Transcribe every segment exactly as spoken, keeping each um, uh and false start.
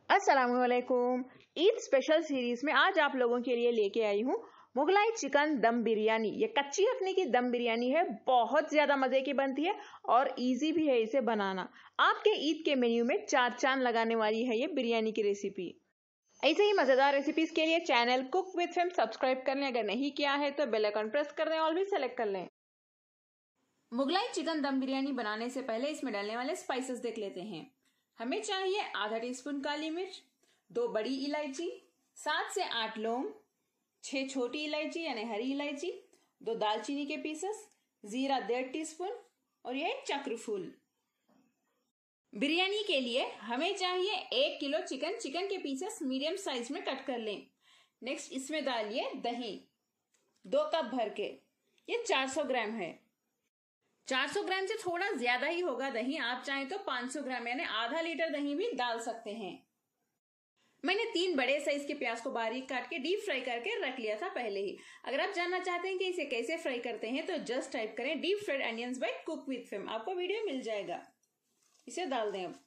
अस्सलामुअलैकुम। Eid special series में आज आप लोगों के लिए लेके आई हूँ मुगलाई चिकन दम बिरयानी। ये कच्ची अखनी की दम बिरयानी है, बहुत ज्यादा मजे की बनती है और इजी भी है इसे बनाना। आपके ईद के मेन्यू में चार चांद लगाने वाली है ये बिरयानी की रेसिपी। ऐसे ही मजेदार रेसिपीज के लिए channel cook with fame subscribe कर लें, अगर नहीं किया है तो बेल आइकन प्रेस कर दें, ऑल भी सेलेक्ट कर लें। मुगलाई चिकन दम बिरयानी बनाने से पहले इसमें डालने वाले स्पाइसेस देख लेते हैं। हमें चाहिए आधा टीस्पून काली मिर्च, दो बड़ी इलायची, सात से आठ लौंग, छह छोटी इलायची यानी हरी इलायची, दो दालचीनी के पीसेस, जीरा डेढ़ टीस्पून और यह चक्र फूल। बिरयानी के लिए हमें चाहिए एक किलो चिकन। चिकन के पीसेस मीडियम साइज में कट कर लें। नेक्स्ट इसमें डालिए दही, दो कप भर के, ये चार सौ ग्राम है। चार सौ ग्राम से थोड़ा ज्यादा ही होगा दही, आप चाहें तो पाँच सौ ग्राम यानी आधा लीटर दही भी डाल सकते हैं। मैंने तीन बड़े साइज के प्याज को बारीक काट के डीप फ्राई करके रख लिया था पहले ही। अगर आप जानना चाहते हैं कि इसे कैसे फ्राई करते हैं तो जस्ट टाइप करें deep fried onions by cook with fame, आपको वीडियो मिल जाएगा। इसे डाल दें। अब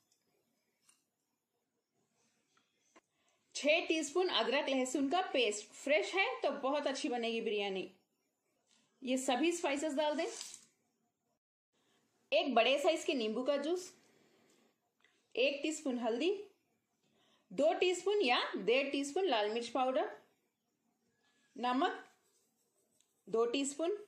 छह टीस्पून अदरक लहसुन का पेस्ट, फ्रेश है तो बहुत अच्छी बनेगी बिरयानी। ये सभी स्पाइसेस डाल दें। एक बड़े साइज के नींबू का जूस, एक टीस्पून हल्दी, दो टीस्पून या डेढ़ टीस्पून लाल मिर्च पाउडर, नमक दो टीस्पून,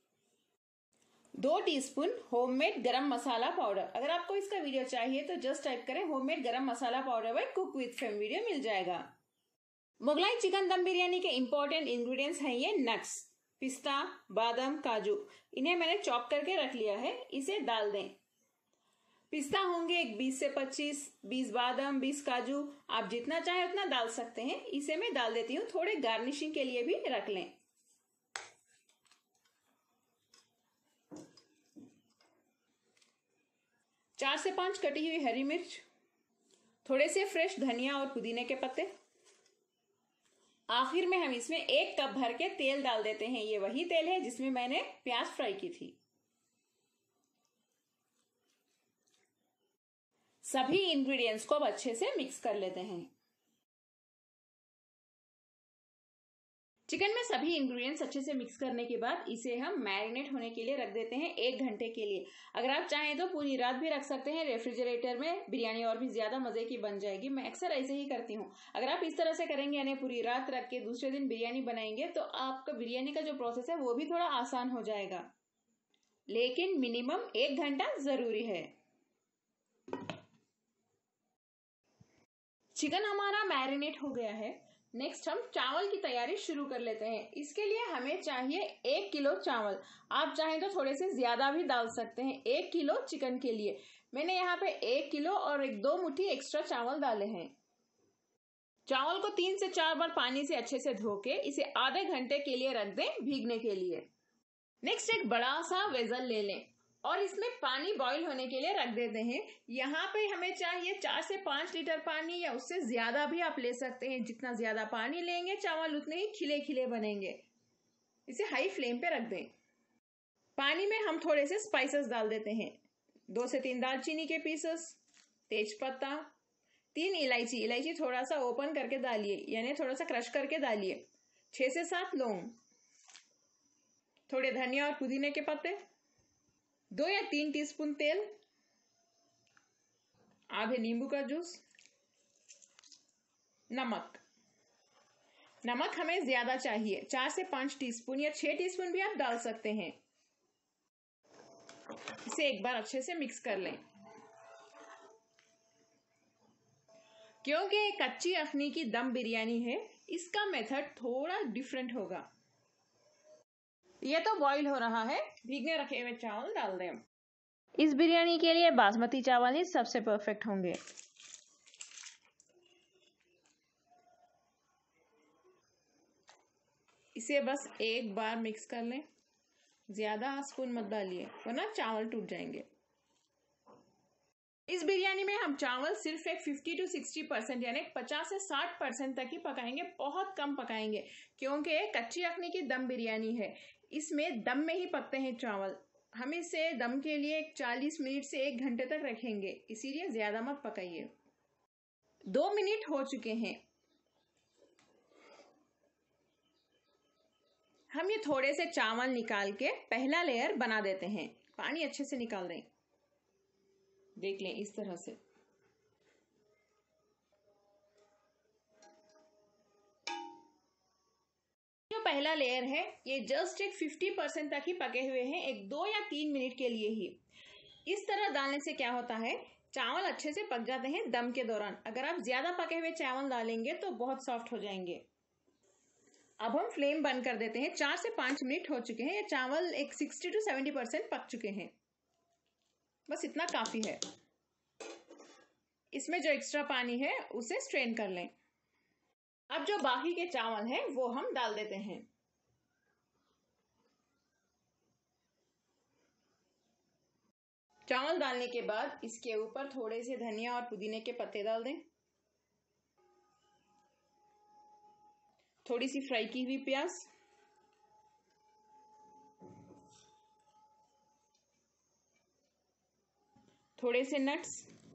दो teaspoon homemade garam masala powder. अगर आपको इसका वीडियो चाहिए तो जस्ट टाइप करें homemade garam masala powder by cook with fame, video मिल जाएगा। मुगलाई चिकन दम बिरयानी के इंपॉर्टेंट इंग्रेडिएंट्स हैं ये नट्स, पिस्ता, बादाम, काजू। इन्हें मैंने चॉप करके रख लिया है, इसे डाल दें। पिस्ता होंगे एक बीस से पच्चीस, बीस बादाम, बीस काजू, आप जितना चाहे उतना डाल सकते हैं। इसे मैं डाल देती हूँ, थोड़े गार्निशिंग के लिए भी रख लें। चार से पांच कटी हुई हरी मिर्च, थोड़े से फ्रेश धनिया और पुदीने के पत्ते। आखिर में हम इसमें एक कप भर के तेल डाल देते हैं। ये वही तेल है जिसमें मैंने प्याज फ्राई की थी। सभी इंग्रेडिएंट्स को अब अच्छे से मिक्स कर लेते हैं। चिकन में सभी इंग्रेडिएंट्स अच्छे से मिक्स करने के बाद इसे हम मैरिनेट होने के लिए रख देते हैं एक घंटे के लिए। अगर आप चाहें तो पूरी रात भी रख सकते हैं रेफ्रिजरेटर में, बिरयानी और भी ज्यादा मजे की बन जाएगी। मैं अक्सर ऐसे ही करती हूँ। अगर आप इस तरह से करेंगे यानी पूरी रात रख के दूसरे दिन बिरयानी बनाएंगे तो आपका बिरयानी का जो प्रोसेस है वो भी थोड़ा आसान हो जाएगा, लेकिन मिनिमम एक घंटा जरूरी है। चिकन हमारा मैरिनेट हो गया है। नेक्स्ट हम चावल की तैयारी शुरू कर लेते हैं। इसके लिए हमें चाहिए एक किलो चावल। आप चाहें तो थोड़े से ज्यादा भी डाल सकते हैं। एक किलो चिकन के लिए मैंने यहाँ पे एक किलो और एक दो मुट्ठी एक्स्ट्रा चावल डाले हैं। चावल को तीन से चार बार पानी से अच्छे से धो के इसे आधे घंटे के लिए रख दें भीगने के लिए। नेक्स्ट एक बड़ा सा वेसल ले लें और इसमें पानी बॉईल होने के लिए रख देते हैं। यहाँ पे हमें चाहिए चार से पांच लीटर पानी, या उससे ज्यादा भी आप ले सकते हैं। जितना ज्यादा पानी लेंगे चावल उतने ही खिले खिले बनेंगे। इसे हाई फ्लेम पे रख दें। पानी में हम थोड़े से स्पाइसेस डाल देते हैं। दो से तीन दालचीनी के पीसेस, तेज पत्ता, तीन इलायची, इलायची थोड़ा सा ओपन करके डालिए यानी थोड़ा सा क्रश करके डालिए, छह से सात लौंग, थोड़े धनिया और पुदीने के पत्ते, दो या तीन टीस्पून तेल, आधे नींबू का जूस, नमक। नमक हमें ज्यादा चाहिए, चार से पांच टीस्पून या छह टीस्पून भी आप डाल सकते हैं। इसे एक बार अच्छे से मिक्स कर लें। क्योंकि कच्ची अखनी की दम बिरयानी है, इसका मेथड थोड़ा डिफरेंट होगा। ये तो बॉईल हो रहा है, भीगने रखे हुए चावल डाल दें। इस बिरयानी के लिए बासमती चावल ही सबसे परफेक्ट होंगे। इसे बस एक बार मिक्स कर लें, ज्यादा स्पून मत डालिए वरना चावल टूट जाएंगे। इस बिरयानी में हम चावल सिर्फ एक पचास टू साठ परसेंट यानी पचास से साठ परसेंट तक ही पकाएंगे, बहुत कम पकाएंगे क्योंकि कच्ची अखनी की दम बिरयानी है। इसमें दम में ही पकते हैं चावल। हम इसे दम के लिए चालीस मिनट से एक घंटे तक रखेंगे, इसीलिए ज्यादा मत पकाइए। दो मिनट हो चुके हैं। हम ये थोड़े से चावल निकाल के पहला लेयर बना देते हैं। पानी अच्छे से निकाल दें, देख लें इस तरह से। जो पहला लेयर है ये जस्ट एक पचास परसेंट तक ही पके हुए हैं, एक दो या तीन मिनट के लिए ही। इस तरह डालने से क्या होता है, चावल अच्छे से पक जाते हैं दम के दौरान। अगर आप ज्यादा पके हुए चावल डालेंगे तो बहुत सॉफ्ट हो जाएंगे। अब हम फ्लेम बंद कर देते हैं। चार से पांच मिनट हो चुके हैं, ये चावल एक साठ टू सत्तर परसेंट पक चुके हैं। बस इतना काफी है। इसमें जो एक्स्ट्रा पानी है उसे स्ट्रेन कर लें। अब जो बाकी के चावल हैं वो हम डाल देते हैं। चावल डालने के बाद इसके ऊपर थोड़े से धनिया और पुदीने के पत्ते डाल दें। थोड़ी सी फ्राई की हुई प्याज, थोड़े से नट्स,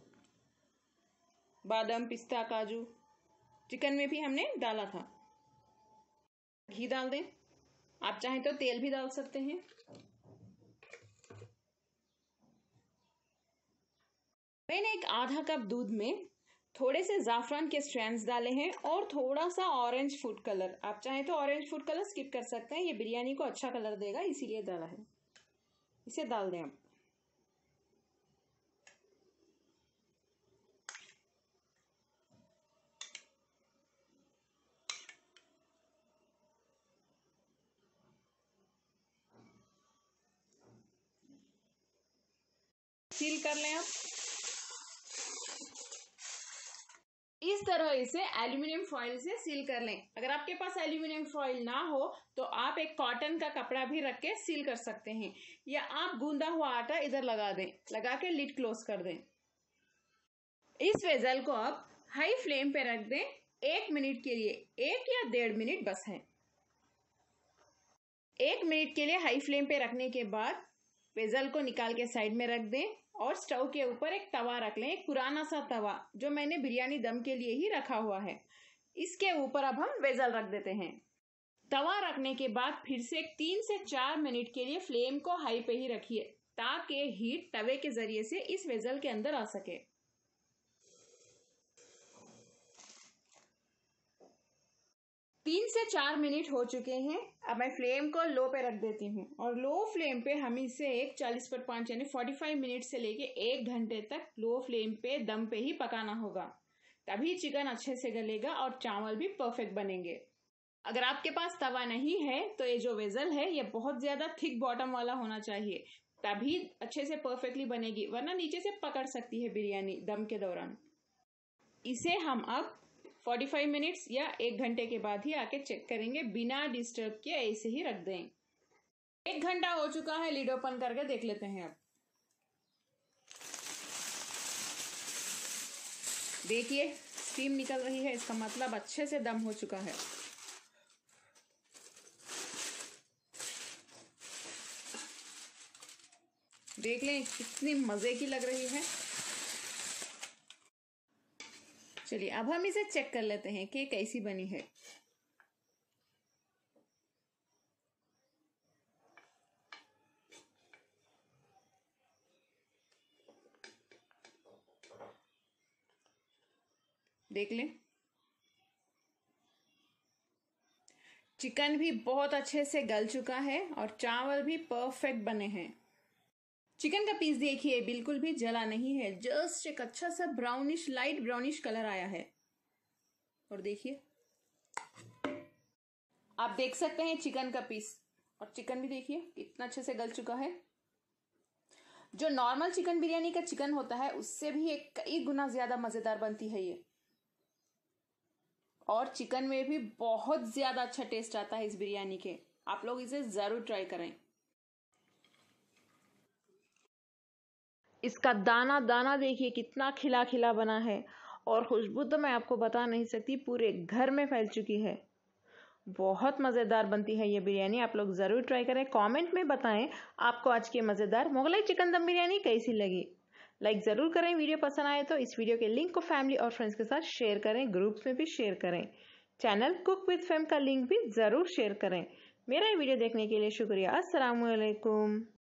बादाम, पिस्ता, काजू, चिकन में भी हमने डाला था। घी डाल दें, आप चाहें तो तेल भी डाल सकते हैं। मैंने एक आधा कप दूध में थोड़े से जाफरान के स्ट्रैंड्स डाले हैं और थोड़ा सा ऑरेंज फूड कलर। आप चाहें तो ऑरेंज फूड कलर स्किप कर सकते हैं, ये बिरयानी को अच्छा कलर देगा, इसीलिए डाला है। इसे डाल दें आप। सील कर लें आप। इस तरह इसे एल्यूमिनियम फॉइल से सील कर लें। अगर आपके पास एल्यूमिनियम फॉइल ना हो तो आप एक कॉटन का कपड़ा भी रख के सील कर सकते हैं, या आप गूंदा हुआ आटा इधर लगा दें, लगा के लिड क्लोज कर दें। इस वेजल को आप हाई फ्लेम पे रख दें एक मिनट के लिए, एक या डेढ़ मिनट बस है। एक मिनट के लिए हाई फ्लेम पे रखने के बाद वेजल को निकाल के साइड में रख दें और स्टोव के ऊपर एक तवा रख लें, एक पुराना सा तवा जो मैंने बिरयानी दम के लिए ही रखा हुआ है। इसके ऊपर अब हम वेजल रख देते हैं। तवा रखने के बाद फिर से तीन से चार मिनट के लिए फ्लेम को हाई पे ही रखिए, ताकि हीट तवे के जरिए से इस वेजल के अंदर आ सके। तीन से चार मिनट हो चुके हैं। अब मैं फ्लेम को लो पे रख देती हूँ और लो फ्लेम पे हम इसे एक चालीस पर पाँच यानी पैंतालीस मिनट से लेके एक घंटे तक लो फ्लेम पे दम पे ही पकाना होगा, तभी चिकन अच्छे से गलेगा और चावल भी परफेक्ट बनेंगे। अगर आपके पास तवा नहीं है तो ये जो वेजल है ये बहुत ज्यादा थिक बॉटम वाला होना चाहिए, तभी अच्छे से परफेक्टली बनेगी, वरना नीचे से पकड़ सकती है बिरयानी दम के दौरान। इसे हम अब पैंतालीस मिनट्स या एक घंटे के बाद ही आके चेक करेंगे, बिना डिस्टर्ब किए ऐसे ही रख दें। एक घंटा हो चुका है, लिड ओपन करके देख लेते हैं। अब देखिए स्टीम निकल रही है, इसका मतलब अच्छे से दम हो चुका है। देख लें कितनी मजे की लग रही है। चलिए अब हम इसे चेक कर लेते हैं कि कैसी बनी है। देख लें, चिकन भी बहुत अच्छे से गल चुका है और चावल भी परफेक्ट बने हैं। चिकन का पीस देखिए बिल्कुल भी जला नहीं है, जस्ट एक अच्छा सा ब्राउनिश, लाइट ब्राउनिश कलर आया है। और देखिए आप देख सकते हैं चिकन का पीस, और चिकन भी देखिए कितना अच्छे से गल चुका है। जो नॉर्मल चिकन बिरयानी का चिकन होता है उससे भी एक कई गुना ज्यादा मजेदार बनती है ये, और चिकन में भी बहुत ज्यादा अच्छा टेस्ट आता है इस बिरयानी के। आप लोग इसे जरूर ट्राई करें। इसका दाना दाना देखिए कितना खिला खिला बना है, और खुशबू तो मैं आपको बता नहीं सकती, पूरे घर में फैल चुकी है। बहुत मज़ेदार बनती है ये बिरयानी, आप लोग ज़रूर ट्राई करें। कमेंट में बताएं आपको आज की मज़ेदार मुगलाई चिकन दम बिरयानी कैसी लगी। लाइक ज़रूर करें। वीडियो पसंद आए तो इस वीडियो के लिंक को फैमिली और फ्रेंड्स के साथ शेयर करें, ग्रुप्स में भी शेयर करें। चैनल कुक विद फेम का लिंक भी ज़रूर शेयर करें। मेरा ये वीडियो देखने के लिए शुक्रिया। अस्सलाम वालेकुम।